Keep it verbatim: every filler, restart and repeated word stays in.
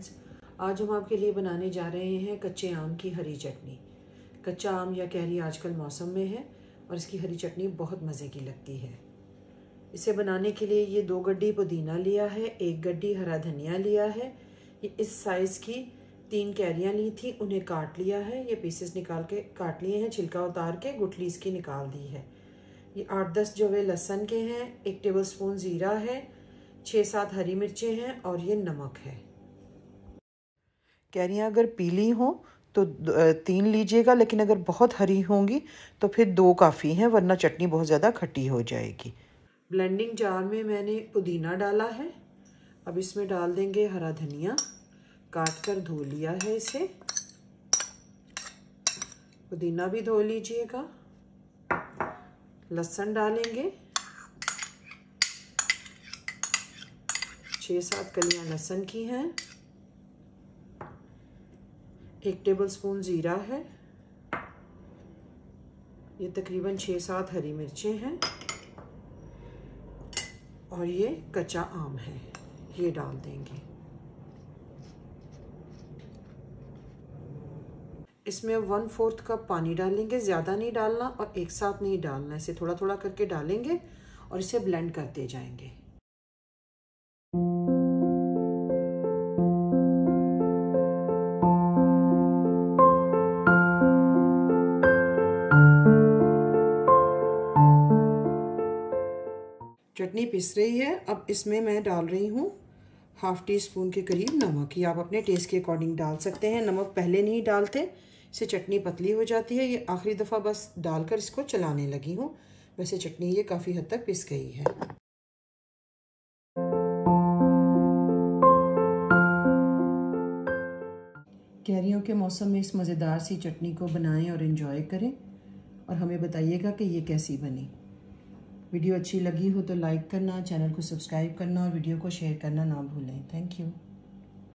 Friends, आज हम आपके लिए बनाने जा रहे हैं कच्चे आम की हरी चटनी। कच्चा आम या कैरी आजकल मौसम में है और इसकी हरी चटनी बहुत मज़े की लगती है। इसे बनाने के लिए ये दो गड्डी पुदीना लिया है, एक गड्डी हरा धनिया लिया है। ये इस साइज़ की तीन कैरियाँ ली थी, उन्हें काट लिया है। ये पीसेस निकाल के काट लिए हैं, छिलका उतार के गुठली इसकी निकाल दी है। ये आठ दस जवे लहसुन के हैं, एक टेबलस्पून ज़ीरा है, छः सात हरी मिर्चें हैं और ये नमक है। कैरियाँ अगर पीली हों तो तीन लीजिएगा, लेकिन अगर बहुत हरी होंगी तो फिर दो काफ़ी हैं, वरना चटनी बहुत ज़्यादा खट्टी हो जाएगी। ब्लेंडिंग जार में मैंने पुदीना डाला है। अब इसमें डाल देंगे हरा धनिया, काट कर धो लिया है इसे। पुदीना भी धो लीजिएगा। लहसुन डालेंगे, छः सात कलियां लहसुन की हैं। एक टेबलस्पून ज़ीरा है। ये तकरीबन छः सात हरी मिर्चें हैं और ये कच्चा आम है, ये डाल देंगे। इसमें वन फोर्थ कप पानी डालेंगे, ज़्यादा नहीं डालना और एक साथ नहीं डालना, इसे थोड़ा थोड़ा करके डालेंगे और इसे ब्लेंड करते जाएंगे। चटनी पिस रही है। अब इसमें मैं डाल रही हूँ हाफ टी स्पून के करीब नमक। ये आप अपने टेस्ट के अकॉर्डिंग डाल सकते हैं। नमक पहले नहीं डालते, इससे चटनी पतली हो जाती है। ये आखिरी दफ़ा बस डालकर इसको चलाने लगी हूँ। वैसे चटनी ये काफ़ी हद तक पिस गई है। कैरियों के मौसम में इस मज़ेदार सी चटनी को बनाएं और एंजॉय करें और हमें बताइएगा कि ये कैसी बनी। वीडियो अच्छी लगी हो तो लाइक करना, चैनल को सब्सक्राइब करना और वीडियो को शेयर करना ना भूलें। Thank you.